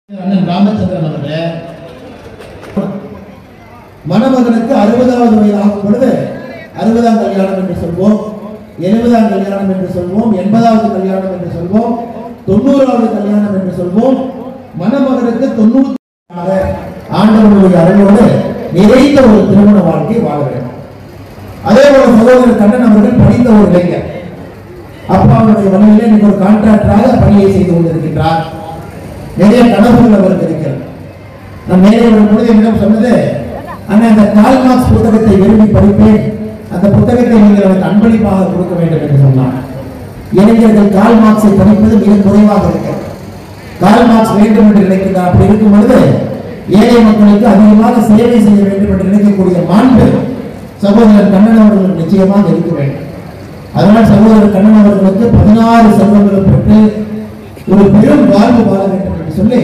அண்ணன் ராமச்சந்திரன் அவர்களே, மணமகனுக்கு 60வது வயது ஆகும் பொழுது 60ஆம் கல்யாணம் என்று சொல்வோம், 70ஆம் கல்யாணம் என்று சொல்வோம், 80வது கல்யாணம் என்று சொல்வோம், 90வது கல்யாணம் என்று சொல்வோம். மணமகனுக்கு 90 ஆண்டவனுடைய அருளோடு நிறைந்த ஒரு திருமண வாழ்க்கை வாழ வேண்டும். அதே போல சகோதரர் கண்ணன் அவர்கள் படித்த ஒரு இளைஞர், அப்பாவுடைய வழியில் இன்னைக்கு ஒரு கான்ட்ராக்டராக பணியை செய்து கொண்டிருக்கின்றார். நிறைய கனவுகள் அவருக்கு இருக்கிறது. நான் மேலே ஒரு பொழுது என்னிடம் சொன்னது, ஆனால் அந்த கால் மார்க்ஸ் புத்தகத்தை விரும்பி படிப்பேன், அந்த புத்தகத்தை நீங்கள் எனக்கு அன்பளிப்பாக கொடுக்க வேண்டும் என்று சொன்னார். இளைஞர்கள் கால் மார்க்ஸை படிப்பது மிக குறைவாக இருக்கிறது. கால் மார்க்ஸ் வேண்டும் என்று நினைக்கிறார். அப்படி இருக்கும் பொழுது ஏழை மக்களுக்கு அதிகமாக சேவை செய்ய வேண்டும் என்று நினைக்கக்கூடிய மாண்பு சகோதரர் கண்ணன் அவர்களுக்கு நிச்சயமாக இருக்க வேண்டும். அதனால் சகோதரர் கண்ணன் அவர்களுக்கு 16 செல்வங்களும் பெற்று ஒரு பெரும் வாழ்வு வாழ வேண்டும் என்று சொல்லி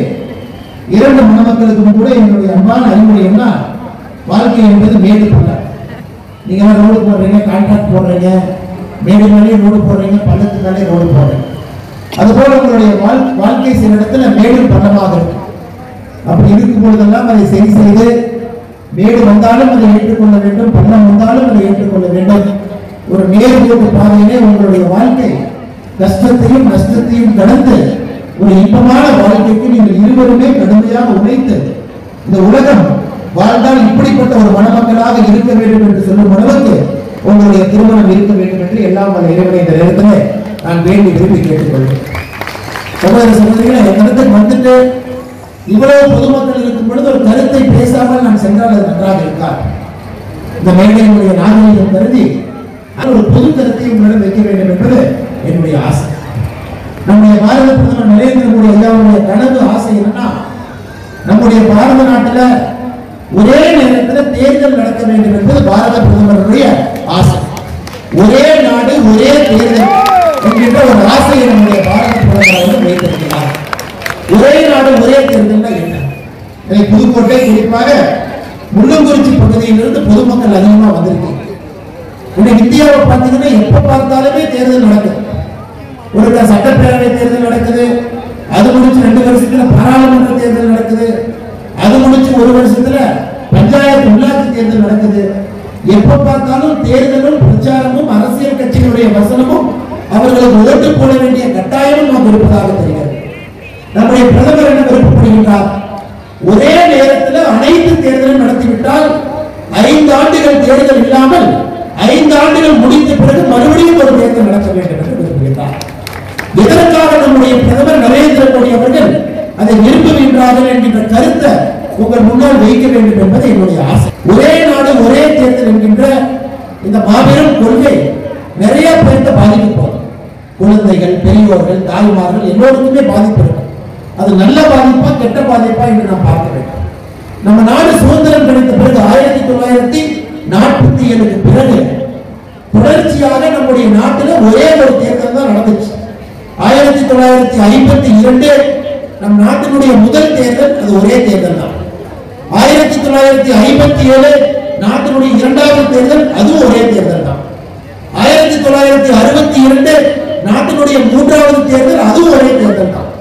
2 மணமக்களுக்கும் கூட என்னுடைய அன்பான அறிவுரை என்ன, வாழ்க்கை என்பது மேடு பள்ளம். நீங்க ரோடு போடுறீங்க, கான்ட்ராக்ட் போடுறீங்க, மேடு மேலே ரோடு போடுறீங்க, பள்ளத்து மேலே ரோடு போடுறீங்க. அதுபோல உங்களுடைய வாழ்க்கை சில இடத்துல மேடு பள்ளமாக இருக்கும். அப்படி இருக்கும் பொழுதெல்லாம் அதை சரி செய்து, மேடு வந்தாலும் அதை ஏற்றுக்கொள்ள வேண்டும், பள்ளம் வந்தாலும் அதை ஏற்றுக்கொள்ள வேண்டும். ஒரு நேர்கோட்டு பாதையிலே உங்களுடைய வாழ்க்கை கஷ்டத்தையும் நஷ்டத்தையும் கடந்து ஒரு இன்பமான வாழ்க்கைக்கு நீங்கள் இருவருமே கடுமையாக உழைத்து இந்த உலகம் வாழ்ந்தால் இப்படிப்பட்ட ஒரு மணமக்களாக இருக்க வேண்டும் என்று சொல்லும் அளவுக்கு உங்களுடைய திருமணம் இருக்க வேண்டும் என்று எல்லாம் வல்ல இறைவனை இந்த நேரத்தில் நான் வேண்டி விரும்பி கேட்டுக்கொள்வேன். சகோதர சகோதரிகளை, என்னிடத்தில் வந்துட்டு இவ்வளவு பொதுமக்கள் இருக்கும் பொழுது ஒரு கருத்தை பேசாமல் நான் சென்றால் அது நன்றாக இருக்கார். இந்த மேடையினுடைய நாகரிகம் கருதி ஒரு பொது கருத்தை உங்களிடம் வைக்க வேண்டும் என்பது என்னுடைய ஆசை. நம்முடைய பாரத பிரதமர் நரேந்திர மோடி ஐயாவுடைய கனவு ஆசை என்னன்னா, நம்முடைய பாரத நாட்டில் ஒரே நேரத்தில் தேர்தல் நடக்க வேண்டும் என்பது பாரத பிரதமருடைய ஆசை. ஒரே நாடு ஒரே தேர்தல் என்கின்ற ஒரு ஆசையை நம்முடைய பாரத பிரதமர் வைத்திருக்கிறார். ஒரே நாடு ஒரே தேர்தல் என்ன? இதை புதுக்கோட்டை, குறிப்பாக முள்ளங்குறிச்சி பகுதியிலிருந்து பொதுமக்கள் அதிகமாக வந்திருக்கீங்க. இன்னைக்கு இந்தியாவை பார்த்தீங்கன்னா எப்ப பார்த்தாலுமே தேர்தல் நடக்குது. ஒரு சட்டப்பேரவை தேர்தல் நடக்குது, அது முடிச்சு 2 வருஷத்துல பாராளுமன்ற தேர்தல் நடக்குது, அது முடிச்சு 1 வருஷத்துல பஞ்சாயத்து உள்ளாட்சி தேர்தல் நடக்குது. எப்ப பார்த்தாலும் தேர்தலும் பிரச்சாரமும் அரசியல் கட்சிகளுடைய வசனமும் அவர்களுக்கு ஓட்டு போட வேண்டிய கட்டாயமும் நமக்கு இருப்பதாக தெரிகிறது. நம்முடைய பிரதமர் என்ன விருப்பப்படுகின்றார்? ஒரே நேரத்தில் அனைத்து தேர்தலும் நடத்திவிட்டால் 5 ஆண்டுகள் தேர்தல் இல்லாமல் 5 ஆண்டுகள் முடித்த பிறகு மறுபடியும் ஒரு தேர்தல் நடக்க வேண்டும் என்று விரும்புகிறார். இதற்காக நம்முடைய பிரதமர் நரேந்திர மோடி அவர்கள் அதை விரும்புகின்றார்கள் என்கின்ற கருத்தை உங்கள் முன்னால் வைக்க வேண்டும் என்பது என்னுடைய ஆசை. ஒரே நாடு ஒரே தேர்தல் என்கின்ற இந்த மாபெரும் கொள்கை நிறைய பேருக்கு பாதிக்க போகும். குழந்தைகள், பெரியோர்கள், தாய்மார்கள் எல்லோருக்குமே பாதிப்பு இருக்கும். அது நல்ல பாதிப்பா கெட்ட பாதிப்பா என்று நாம் பார்க்க வேண்டும். நம்ம நாடு சுதந்திரம் கிடைத்த பிறகு 1947க்கு பிறகு தொடர்ச்சியாக நம்முடைய நாட்டில் ஒரே ஒரு தேர்தல் தான் நடந்துச்சு. 1952 நம் நாட்டினுடைய முதல் தேர்தல், அது ஒரே தேர்தல் தான். 1957 நாட்டினுடைய 2வது தேர்தல், அதுவும் ஒரே தேர்தல் தான். 1962 நாட்டினுடைய 3வது தேர்தல், அதுவும் ஒரே தேர்தல் தான்.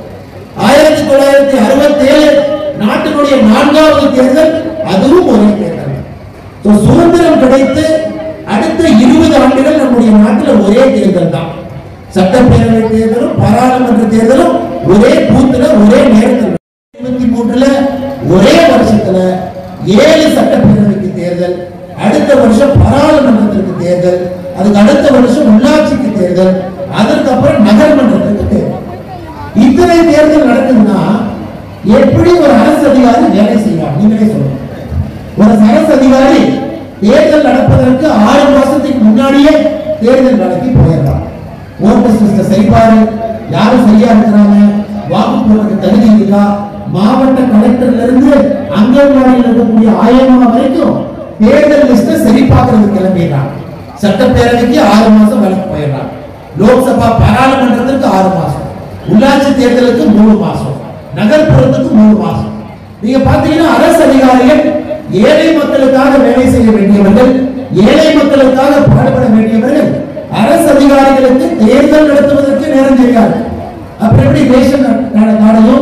1967 நாட்டினுடைய 4வது தேர்தல், அதுவும் ஒரே தேர்தல். சுதந்திரம் கிடைத்து அடுத்த 20 ஆண்டுகள் நம்முடைய நாட்டில் ஒரே தேர்தல் தான். சட்டப்பேரவை தேர்தலும் பாராளுமன்ற தேர்தலும் ஒரே பூத்துல ஒரே நேரத்தில். 23ல ஒரே வருஷத்துல 7 சட்டப்பேரவைக்கு தேர்தல், அடுத்த வருஷம் பாராளுமன்றத்திற்கு தேர்தல், அதுக்கு அடுத்த வருஷம் உள்ளாட்சிக்கு தேர்தல், அதற்கப்புறம் நகர்மன்றத்திற்கு தேர்தல். இத்தனை தேர்தல் நடக்குதுன்னா எப்படி ஒரு அரசு அதிகாரி வேலை செய்வார்? நீங்களே சொல்லுங்க. ஒரு அரசு அதிகாரி தேர்தல் நடப்பதற்கு 6 மாசத்துக்கு முன்னாடியே தேர்தல் நடத்தி போயிடலாம். ஓட்டர் லிஸ்ட் சரிபாரு, யாரும் சரியா இருக்கிறாங்க, வாக்கு போடுறதுக்கு தகுதி இருக்கா, மாவட்ட கலெக்டர்ல இருந்து அங்கன்வாடியில் இருக்கக்கூடிய ஆயமா வரைக்கும் தேர்தல் லிஸ்ட சரி பார்க்கறதுக்கு கிளம்பிடுறாங்க. சட்டப்பேரவைக்கு 6 மாசம் வேலைக்கு போயிடறாங்க. லோக்சபா பாராளுமன்றத்திற்கு 6 மாசம், உள்ளாட்சி தேர்தலுக்கு 3 மாசம், நகர்ப்புறத்துக்கு 3 மாசம். நீங்க பாத்தீங்கன்னா அரசு அதிகாரிகள் ஏழை மக்களுக்காக வேலை செய்ய வேண்டியவர்கள், ஏழை மக்களுக்காக பாடுபட வேண்டியவர்கள் அரசு அதிகாரிகளுக்கு தேர்தல் நடத்துவதற்கு நேரம் தெரியாது. அப்புறம் எப்படி ரேஷன் கார்டையும்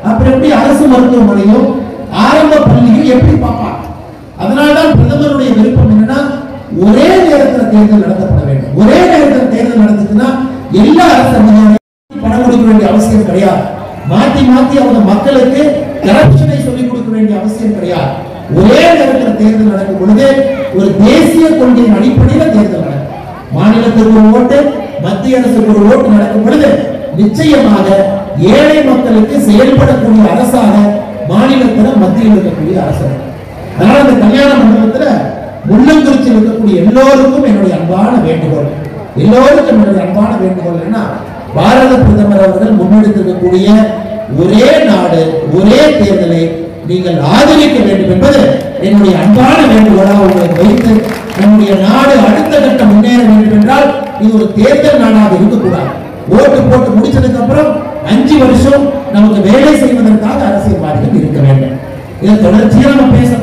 அப்புறம் எப்படி அரசு மருத்துவமனையும் ஆரம்ப பள்ளியும் எப்படி பார்ப்பாங்க? அதனால்தான் பிரதமருடைய விருப்பம் என்னன்னா ஒரே நேரத்தில் தேர்தல் நடத்தப்பட வேண்டும். ஒரே நேரத்தில் தேர்தல் நடந்துச்சுன்னா எல்லா அரசு அதிகாரிகளும் பணம் கொடுக்க வேண்டிய அவசியம் கிடையாது. மாத்தி மாத்தி அவங்க மக்களுக்கு கரப்ஷனை சொல்லிக் கொடுக்க வேண்டிய அவசியம் கிடையாது. ஒரே நேரத்தில் தேர்தல் நடக்கும் பொழுது ஒரு தேசிய கொள்கையின் அடிப்படையில் தேர்தல் நடக்கும். மாநிலத்துக்கு ஒரு ஓட்டு, மத்திய அரசுக்கு ஒரு ஓட்டு நடக்கும் பொழுது நிச்சயமாக ஏழை மக்களுக்கு செயல்படக்கூடிய அரசாக மாநிலத்தில் மத்தியில் இருக்கக்கூடிய அரசு. அதனால இந்த கல்யாண மண்டபத்துல முள்ளங்குறிச்சியில் இருக்கக்கூடிய எல்லோருக்கும் என்னுடைய அன்பான வேண்டுகோள், எல்லோருக்கும் என்னுடைய அன்பான வேண்டுகோள் என்ன, பாரத பிரதமர் அவர்கள் முன்னெடுத்திருக்கக்கூடிய ஒரே நாடு ஒரே தேர்தலை நீங்கள் ஆதரிக்க வேண்டும் என்பது என்னுடைய அன்பான வேண்டுகோளாக உங்களுக்கு வைத்து, நம்முடைய நாடு அடுத்த கட்ட முன்னேற வேண்டும் என்றால் இது ஒரு தேர்தல் நாடாக இருக்கக்கூடாது. ஓட்டு போட்டு முடிச்சதுக்கு அப்புறம் 5 வருஷம் நமக்கு வேலை செய்வதற்காக அரசியல்வாதிகள் இருக்க வேண்டும். இதை தொடர்ச்சியாக நம்ம பேசணும்.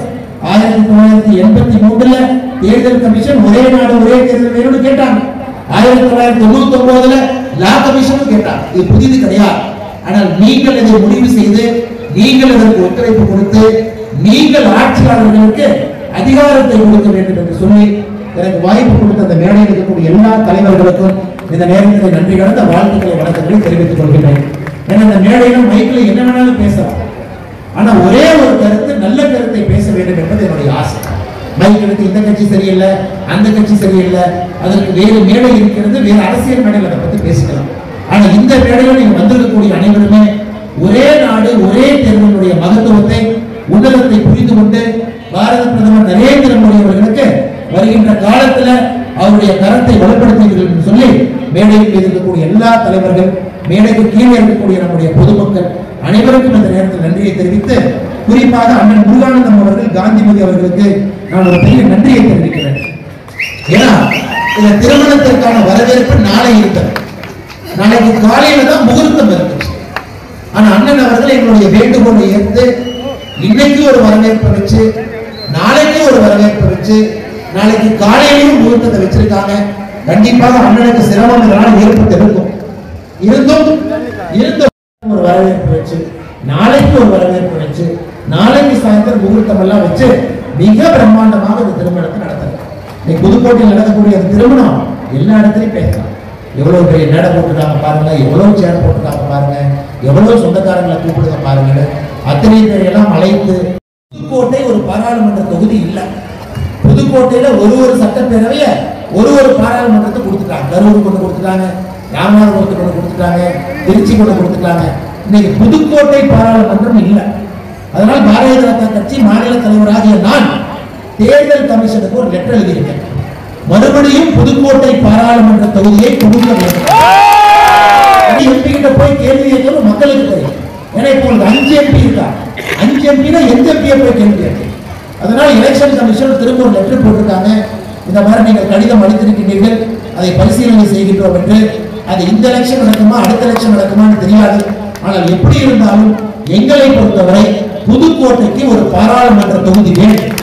1983 தேர்தல் கமிஷன் ஒரே நாடு ஒரே தேர்தல் வேணும்னு கேட்டாங்க. 1999 லா கமிஷனும் கேட்டாங்க. இது புதிது கிடையாது. ஆனால் நீங்கள் இதை முடிவு செய்து நீங்கள் இதற்கு ஒத்துழைப்பு கொடுத்து நீங்கள் ஆட்சியாளர்களுக்கு அதிகாரத்தை கொடுக்க வேண்டும் என்று சொல்லி எனக்கு வாய்ப்பு கொடுத்த அந்த மேடையில் இருக்கக்கூடிய எல்லா தலைவர்களுக்கும் இந்த நேரத்தில் நன்றி கலந்த வாழ்த்துக்களை வணக்கங்களை தெரிவித்துக் கொள்கிறேன். ஏன்னா இந்த மேடையிலும் மைக்கில் என்ன வேணாலும் பேசலாம், ஆனா ஒரே ஒரு கருத்து, நல்ல கருத்தை பேச வேண்டும் என்பது என்னுடைய ஆசை. மைக்கிற்கு இந்த கட்சி சரியில்லை, அந்த கட்சி சரியில்லை, அதற்கு வேறு மேடை இருக்கிறது, வேறு அரசியல் மேடையில் அதை பத்தி பேசிக்கலாம். ஆனா இந்த மேடையில் நீங்க வந்திருக்கக்கூடிய அனைவருமே ஒரே நாடு ஒரே தேர்தலுடைய மகத்துவத்தை உன்னதத்தை புரிந்து கொண்டு பாரத பிரதமர் நரேந்திர மோடி அவர்களுக்கு வருகின்ற காலத்துல அவருடைய கரத்தை வலுப்படுத்துவீர்கள் என்று சொல்லி மேடையில் இருக்கக்கூடிய எல்லா தலைவர்கள், மேடைக்கு கீழே இருக்கக்கூடிய நம்முடைய பொதுமக்கள் அனைவருக்கும் இந்த நேரத்தில் நன்றியை தெரிவித்து, குறிப்பாக அண்ணன் முருகானந்தம் அவர்கள் காந்திமதி அவர்களுக்கு நான் ஒரு பெரிய நன்றியை தெரிவிக்கிறேன். ஏன்னா இந்த திருமணத்திற்கான வரவேற்பு நாளை இருக்கிறது. நாளைக்கு காலையில தான் முகூர்த்தம் இருக்கு. ஆனா அண்ணன் அவர்கள் எங்களுடைய வேண்டுகோளை ஏற்று இன்னைக்கு ஒரு வரவேற்பை வச்சு, நாளைக்கு ஒரு வரவேற்பை வச்சு, நாளைக்கு காலையிலையும் முகூர்த்தத்தை வச்சிருக்காங்க. கண்டிப்பாக அண்ணனுக்கு சிரமம் இதனால் ஏற்பட்டு இருக்கும். இருந்தும் ஒரு வரவேற்பு வச்சு, நாளைக்கு ஒரு வரவேற்பு வச்சு, நாளைக்கு சாயந்தரம் முகூர்த்தம் எல்லாம் வச்சு மிக பிரம்மாண்டமாக இந்த திருமணத்தை நடத்தலாம். இன்னைக்கு புதுக்கோட்டையில் நடக்கக்கூடிய அந்த திருமணம் எல்லா இடத்துலையும் பேசலாம். எவ்வளவு பெரிய மேடை போட்டுருக்காங்க பாருங்க, எவ்வளவு சேர் போட்டுருக்காங்க பாருங்க, எவ்வளவு சொந்தக்காரங்களை கூப்பிடுங்க பாருங்க. அத்தனை பேரையெல்லாம் அழைத்து, புதுக்கோட்டை ஒரு பாராளுமன்ற தொகுதி இல்லை. புதுக்கோட்டையில ஒரு சட்டப்பேரவைய ஒரு பாராளுமன்றத்தை கொடுத்துட்டாங்க. கரூர் கொண்டு கொடுத்துட்டாங்க, ராமநாதபுரத்தை கொண்டு கொடுத்துட்டாங்க, திருச்சி கொண்டு கொடுத்துட்டாங்க. இன்னைக்கு புதுக்கோட்டை பாராளுமன்றம் இல்லை. அதனால் பாரதிய ஜனதா கட்சி மாநில தலைவராகிய நான் தேர்தல் கமிஷனுக்கு ஒரு லெட்டர் எழுதியிருக்கேன். மறுபடியும் புதுக்கோட்டை பாராளுமன்ற தொகுதியை கொடுக்க வேண்டும். எம்பி கிட்ட போய் கேள்வி கேட்கணும் மக்களுக்கு தெரியும். ஏன்னா இப்போ 5 எம்பி இருக்கா, 5 எம்பினா எந்த எம்பியை போய் கேள்வி கேட்க. அதனால எலெக்ஷன் கமிஷன் திரும்ப ஒரு லெட்டர் போட்டிருக்காங்க. இந்த மாதிரி நீங்கள் கடிதம் அளித்திருக்கின்றீர்கள், அதை பரிசீலனை செய்கின்றோம் என்று. அது இந்த எலெக்ஷன் நடக்குமா அடுத்த எலெக்ஷன் நடக்குமான்னு தெரியாது. ஆனால் எப்படி இருந்தாலும் எங்களை பொறுத்தவரை புதுக்கோட்டைக்கு ஒரு பாராளுமன்ற தொகுதி வேண்டும்.